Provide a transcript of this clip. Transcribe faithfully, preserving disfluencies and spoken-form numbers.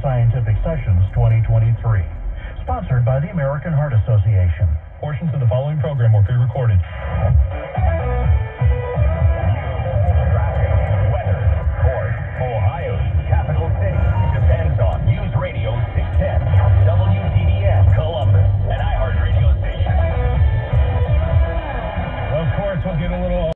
Scientific Sessions twenty twenty-three. Sponsored by the American Heart Association. Portions of the following program were pre-recorded.